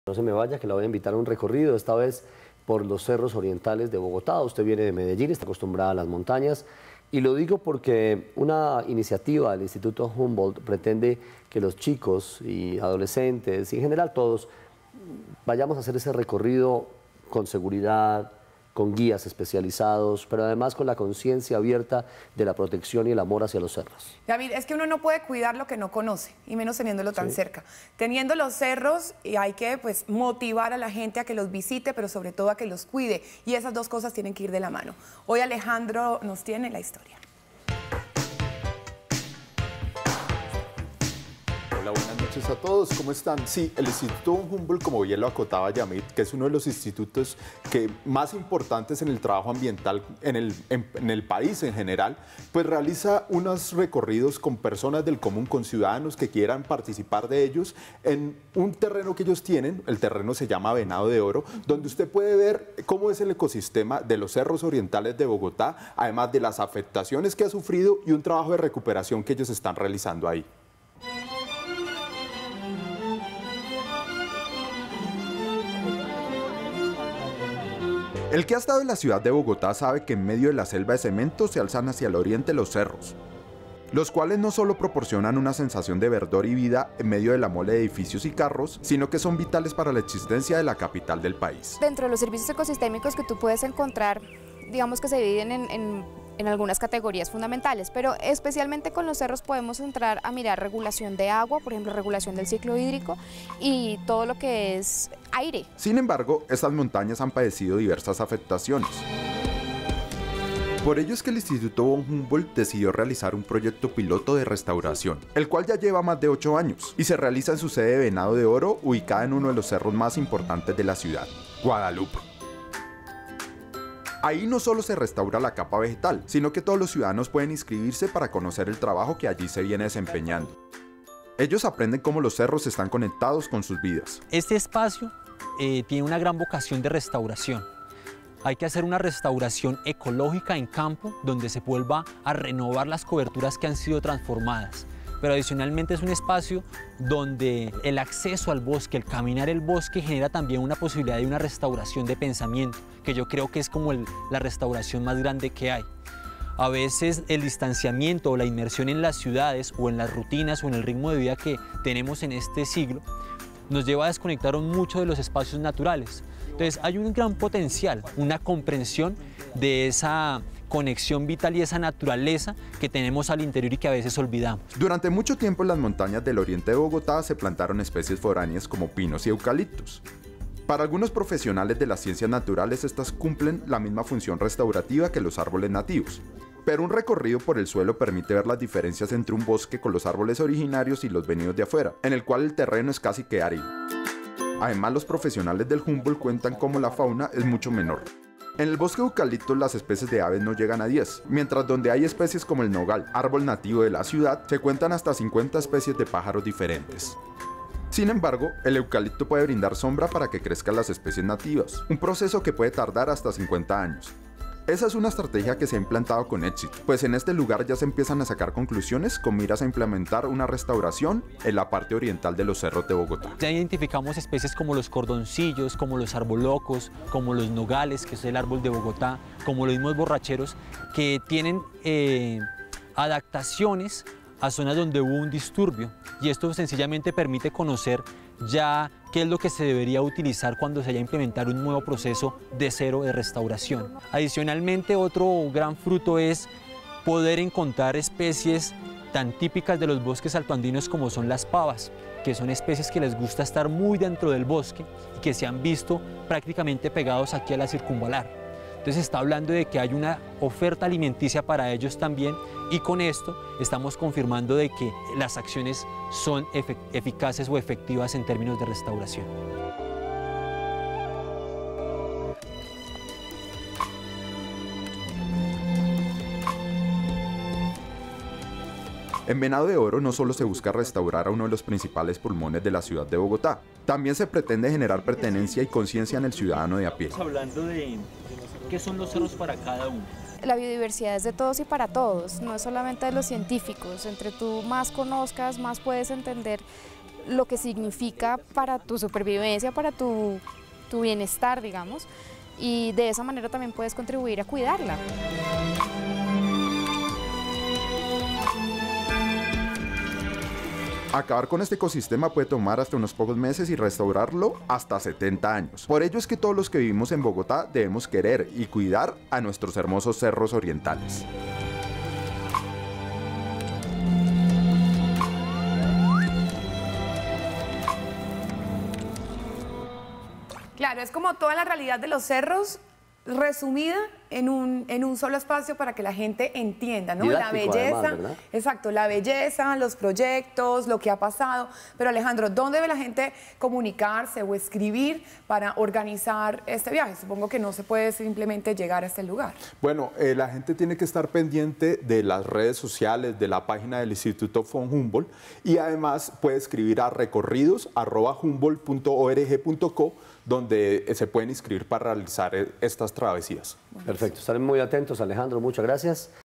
No se me vaya, que la voy a invitar a un recorrido, esta vez por los cerros orientales de Bogotá. Usted viene de Medellín, está acostumbrada a las montañas. Y lo digo porque una iniciativa del Instituto Humboldt pretende que los chicos y adolescentes, y en general todos, vayamos a hacer ese recorrido con seguridad, con guías especializados, pero además con la conciencia abierta de la protección y el amor hacia los cerros. David, es que uno no puede cuidar lo que no conoce, y menos teniéndolo tan cerca. Teniendo los cerros, y hay que motivar a la gente a que los visite, pero sobre todo a que los cuide, y esas dos cosas tienen que ir de la mano. Hoy Alejandro nos tiene la historia. Hola, buenas noches a todos, ¿cómo están? Sí, el Instituto Humboldt, como bien lo acotaba Yamit, que es uno de los institutos más importantes en el trabajo ambiental en el país en general, pues realiza unos recorridos con personas del común, con ciudadanos que quieran participar de ellos en un terreno que ellos tienen. El terreno se llama Venado de Oro, donde usted puede ver cómo es el ecosistema de los cerros orientales de Bogotá, además de las afectaciones que ha sufrido y un trabajo de recuperación que ellos están realizando ahí. El que ha estado en la ciudad de Bogotá sabe que en medio de la selva de cemento se alzan hacia el oriente los cerros, los cuales no solo proporcionan una sensación de verdor y vida en medio de la mole de edificios y carros, sino que son vitales para la existencia de la capital del país. Dentro de los servicios ecosistémicos que tú puedes encontrar, digamos que se dividen en algunas categorías fundamentales, pero especialmente con los cerros podemos entrar a mirar regulación de agua, por ejemplo, regulación del ciclo hídrico y todo lo que es aire. Sin embargo, estas montañas han padecido diversas afectaciones. Por ello es que el Instituto von Humboldt decidió realizar un proyecto piloto de restauración, el cual ya lleva más de 8 años y se realiza en su sede de Venado de Oro, ubicada en uno de los cerros más importantes de la ciudad, Guadalupe. Ahí no solo se restaura la capa vegetal, sino que todos los ciudadanos pueden inscribirse para conocer el trabajo que allí se viene desempeñando. Ellos aprenden cómo los cerros están conectados con sus vidas. Este espacio tiene una gran vocación de restauración. Hay que hacer una restauración ecológica en campo, donde se vuelva a renovar las coberturas que han sido transformadas. Pero adicionalmente es un espacio donde el acceso al bosque, el caminar el bosque, genera también una posibilidad de una restauración de pensamiento, que yo creo que es como la restauración más grande que hay. A veces el distanciamiento o la inmersión en las ciudades o en las rutinas o en el ritmo de vida que tenemos en este siglo nos lleva a desconectar mucho de los espacios naturales. Entonces hay un gran potencial, una comprensión de esa conexión vital y esa naturaleza que tenemos al interior y que a veces olvidamos. Durante mucho tiempo en las montañas del oriente de Bogotá se plantaron especies foráneas como pinos y eucaliptos. Para algunos profesionales de las ciencias naturales, estas cumplen la misma función restaurativa que los árboles nativos. Pero un recorrido por el suelo permite ver las diferencias entre un bosque con los árboles originarios y los venidos de afuera, en el cual el terreno es casi que árido. Además, los profesionales del Humboldt cuentan cómo la fauna es mucho menor. En el bosque de eucaliptos las especies de aves no llegan a 10, mientras donde hay especies como el nogal, árbol nativo de la ciudad, se cuentan hasta 50 especies de pájaros diferentes. Sin embargo, el eucalipto puede brindar sombra para que crezcan las especies nativas, un proceso que puede tardar hasta 50 años. Esa es una estrategia que se ha implantado con éxito, pues en este lugar ya se empiezan a sacar conclusiones con miras a implementar una restauración en la parte oriental de los cerros de Bogotá. Ya identificamos especies como los cordoncillos, como los arbolocos, como los nogales, que es el árbol de Bogotá, como los mismos borracheros, que tienen adaptaciones a zonas donde hubo un disturbio, y esto sencillamente permite conocer ya qué es lo que se debería utilizar cuando se vaya a implementar un nuevo proceso de cero de restauración. Adicionalmente, otro gran fruto es poder encontrar especies tan típicas de los bosques altoandinos como son las pavas, que son especies que les gusta estar muy dentro del bosque y que se han visto prácticamente pegados aquí a la circunvalar. Entonces está hablando de que hay una oferta alimenticia para ellos también, y con esto estamos confirmando de que las acciones son eficaces o efectivas en términos de restauración. En Venado de Oro no solo se busca restaurar a uno de los principales pulmones de la ciudad de Bogotá, también se pretende generar pertenencia y conciencia en el ciudadano de a pie. Estamos hablando de qué son los cerros para cada uno. La biodiversidad es de todos y para todos, no es solamente de los científicos. Entre tú más conozcas, más puedes entender lo que significa para tu supervivencia, para tu bienestar, digamos, y de esa manera también puedes contribuir a cuidarla. Acabar con este ecosistema puede tomar hasta unos pocos meses y restaurarlo hasta 70 años. Por ello es que todos los que vivimos en Bogotá debemos querer y cuidar a nuestros hermosos cerros orientales. Claro, es como toda la realidad de los cerros resumida en un solo espacio para que la gente entienda, ¿no? La Didáctico, belleza, además, ¿verdad? exacto, la belleza, los proyectos, lo que ha pasado. Pero Alejandro, ¿dónde debe la gente comunicarse o escribir para organizar este viaje? Supongo que no se puede simplemente llegar a este lugar. Bueno, la gente tiene que estar pendiente de las redes sociales, de la página del Instituto von Humboldt, y además puede escribir a recorridos@humboldt.org.co, donde se pueden inscribir para realizar estas travesías. Perfecto, estaremos muy atentos, Alejandro, muchas gracias.